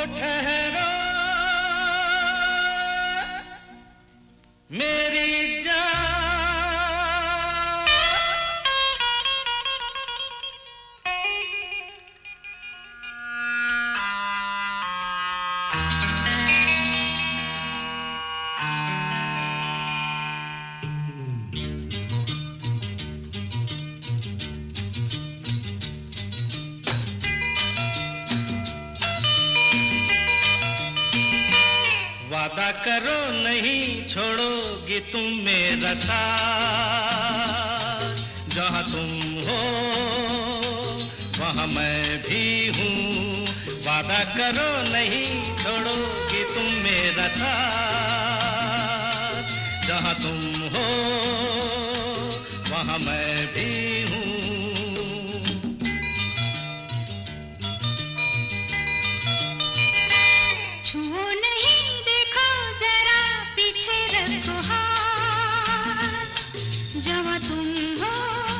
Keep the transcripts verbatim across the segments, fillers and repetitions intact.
ठहरो मेरी जान, वादा करो नहीं छोड़ोगी तुम मेरा साथ, जहाँ तुम हो वहाँ मैं भी हूँ। वादा करो नहीं छोड़ोगी तुम मेरा साथ, जहाँ तुम हो वहाँ मैं भी हूँ। छुओ नहीं देखो जरा पीछे रखो हाथ, जहाँ तुम हो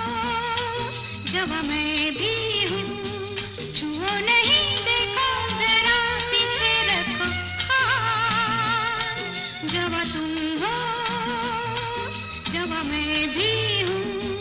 जहाँ मैं भी हूँ। छुओ नहीं देखो जरा पीछे रखो हाथ, जहाँ तुम हो जहाँ मैं भी हूँ।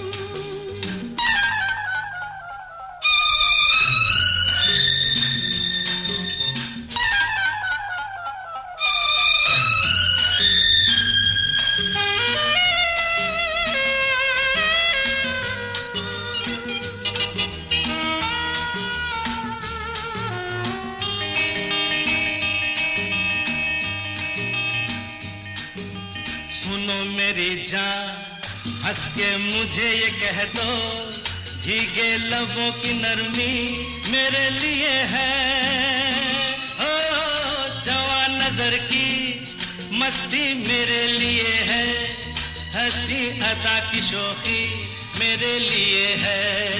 सुनो मेरी जान, हंस के मुझे ये कह दो, भीगे लबों की नरमी मेरे लिए है। ओ जवान नजर की मस्ती मेरे लिए है, हंसी अदा की शौकी मेरे लिए है।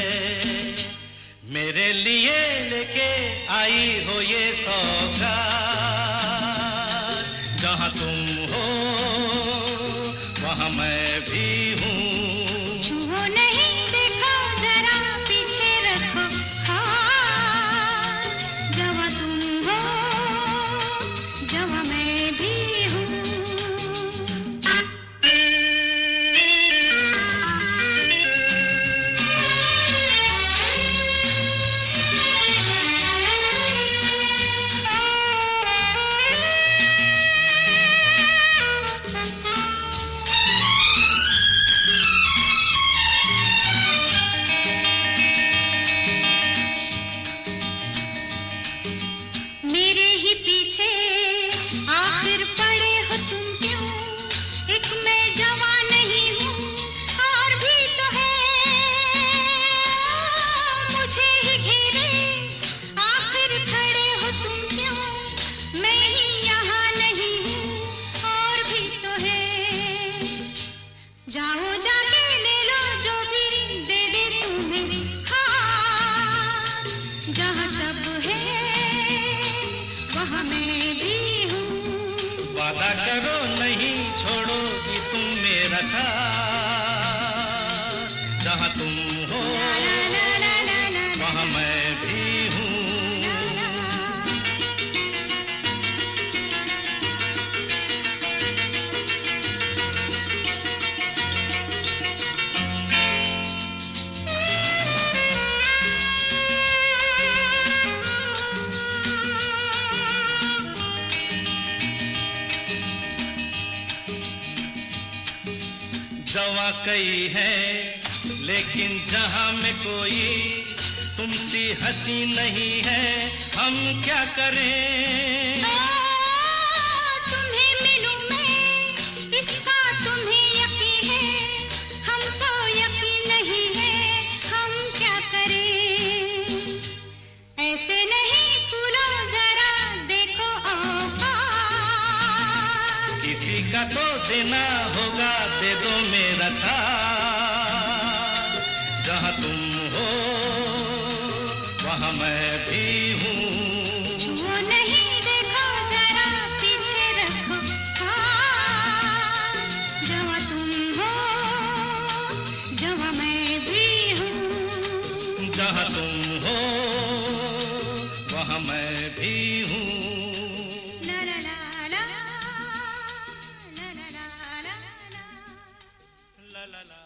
मेरे लिए लेके आई हो ये सौगात, जहाँ तुम हो वहाँ मैं भी हूँ। छुओ नहीं देखो जरा पीछे रखो हाथ, जहाँ तुम हो जहाँ मैं भी हूँ। मेरे ही पीछे आखिर पड़े हो तुम क्यों, एक मैं जवान नहीं हूँ और भी तो है मुझे ही घेरे, आखिर खड़े हो तुम क्यों, मैं ही यहाँ नहीं हूँ और भी तो है। जाओ जाके ले लो जो भी दे दे तुम्हें हाथ, जहाँ सब है वहाँ मैं भी हूँ। वादा करो नहीं छोड़ोगी तुम मेरा साथ, जहाँ तुम हो वहाँ मैं भी हूँ। जवां कई है लेकिन जहां में कोई तुमसी हंसी नहीं है, हम क्या करें। तुम्हें मिलूं मैं इसका तुम्हें यकीन है, हमको यकीन नहीं है, हम क्या करें। ऐसे नहीं फूलो जरा देखो औकात, किसी का तो देना होगा, दे दो मेरा साथ, जहाँ तुम हो वहाँ मैं भी हूँ। छुओ नहीं देखो जरा पीछे रखो हाथ, जहाँ तुम हो जहाँ मैं भी हूँ। जहाँ तुम हो वहाँ मैं भी हूँ। ला ला